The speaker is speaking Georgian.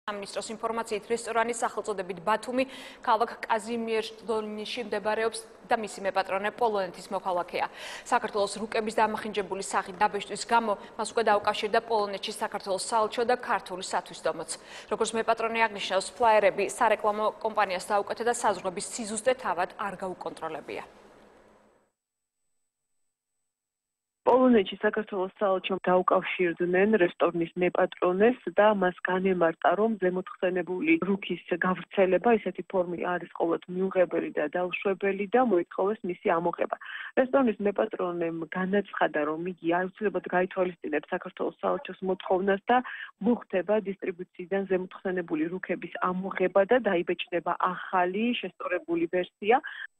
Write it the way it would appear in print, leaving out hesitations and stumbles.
სამინისტროს ინფორმაციით რესტორანი სახელწოდებით ბათუმი ქალაქ კაზიმიერზდონიში მდებარეობს და მისი მეპატრონე პოლონეთის მოქალაქეა. საქართველოს რუკების დამახინჯებული სახით დაბეჭდვის გამო მას უკვე დაუკავშირდა პოლონეთში საქართველოს საელჩო და ქართული სათვისდომოც. როგორც მეპატრონე აღნიშნავს, ფლაიერები სარეკლამო კომპანიას დაუკეთა და საზღვრების სიზუსტე თავად არ გაუკონტროლებია. პოლონეთში საქართველოს საელჩომ დაუკავშირდნენ რესტორნის მეპატრონეს და მას განემარტა, რომ ზემოთხსენებული რუქის გავრცელება ისეთი ფორმი არის ყოველთ მიუღებელი და დაუშვებელი და მოითხოვეს მისი ამოღება. რესტორნის მეპატრონემ განაცხადა, რომ იგი აუცილებლად გაითვალისწინებს საქართველოს საელჩოს მოთხოვნას და მოხდება დისტრიბუციიდან ზემოთხსენებული რუქების ამოღება და დაიბეჭდება ახალი შესწორებული ვერსია.